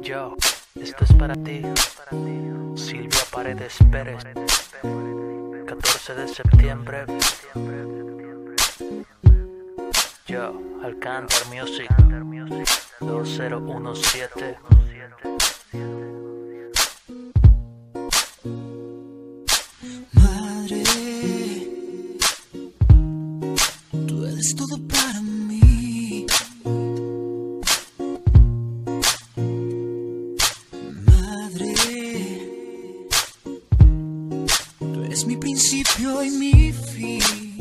Yo, esto es para ti, Silvia Paredes Pérez, 14 de septiembre. Yo, Alcántar Music, 2017. Madre, tú eres todo para mí. Madre, tú eres mi principio y mi fin.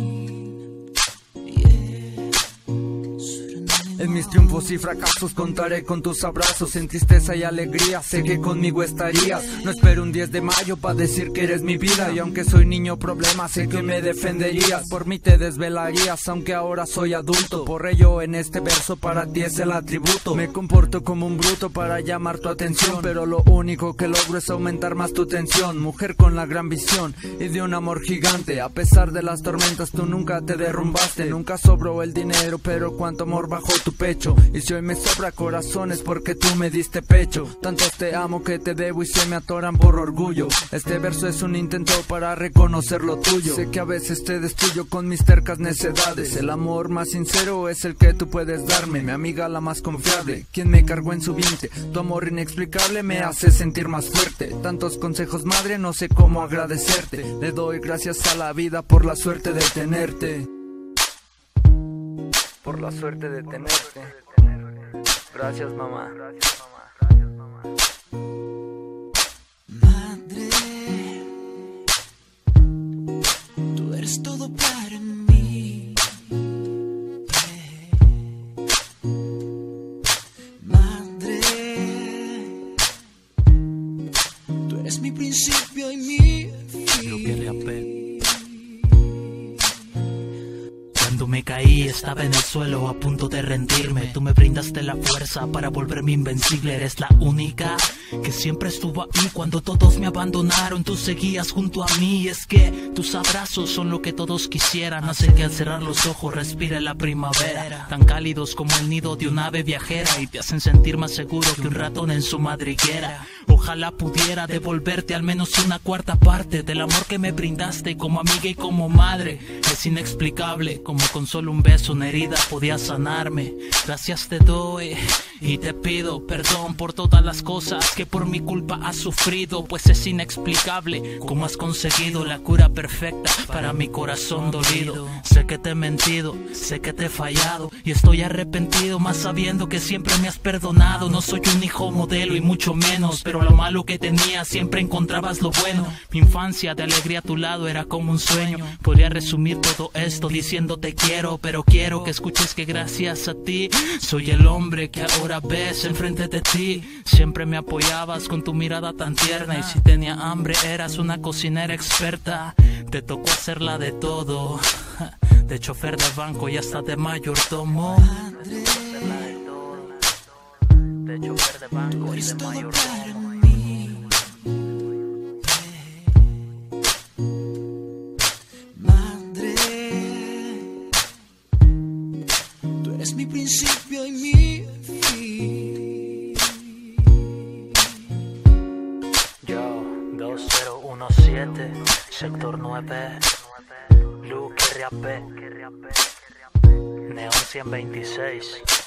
En mis triunfos y fracasos contaré con tus abrazos. En tristeza y alegría sé que conmigo estarías. No espero un 10 de mayo para decir que eres mi vida. Y aunque soy niño problema sé que me defenderías. Por mí te desvelarías aunque ahora soy adulto. Por ello en este verso para ti es el atributo. Me comporto como un bruto para llamar tu atención, pero lo único que logro es aumentar más tu tensión. Mujer con la gran visión y de un amor gigante. A pesar de las tormentas tú nunca te derrumbaste. Nunca sobró el dinero pero cuánto amor bajó tu pecho. Y si hoy me sobra corazones porque tú me diste pecho. Tantos te amo que te debo y se me atoran por orgullo. Este verso es un intento para reconocer lo tuyo. Sé que a veces te destruyo con mis tercas necedades. El amor más sincero es el que tú puedes darme. Mi amiga la más confiable, quien me cargó en su vientre. Tu amor inexplicable me hace sentir más fuerte. Tantos consejos madre, no sé cómo agradecerte. Le doy gracias a la vida por la suerte de tenerte. Por la suerte de tenerte. Gracias, mamá. Madre, tú eres todo para mí. Madre, tú eres mi principio y mi fin. Cuando me caí estaba en el suelo a punto de rendirme. Tú me brindaste la fuerza para volverme invencible. Eres la única que siempre estuvo ahí cuando todos me abandonaron. Tú seguías junto a mí. Es que tus abrazos son lo que todos quisieran. Hacen que al cerrar los ojos respire la primavera. Tan cálidos como el nido de un ave viajera. Y te hacen sentir más seguro que un ratón en su madriguera. Ojalá pudiera devolverte al menos una cuarta parte del amor que me brindaste como amiga y como madre. Es inexplicable como con solo un beso una herida podía sanarme. Gracias te doy y te pido perdón por todas las cosas que por mi culpa has sufrido. Pues es inexplicable cómo has conseguido la cura perfecta para mi corazón dolido. Sé que te he mentido, sé que te he fallado y estoy arrepentido, más sabiendo que siempre me has perdonado. No soy un hijo modelo y mucho menos, pero lo malo que tenía siempre encontrabas lo bueno. Mi infancia de alegría a tu lado era como un sueño. Podría resumir todo esto diciendo te quiero, pero quiero que escuches que gracias a ti soy el hombre que ahora ves enfrente de ti. Siempre me apoyabas con tu mirada tan tierna y si tenía hambre eras una cocinera experta. Te tocó hacerla de todo, de chofer de banco y hasta de mayordomo. De chofer de banco y de mayordomo. Es mi principio y mi fin. Yo, 2017, sector 9, Luke RAP, Neon 126.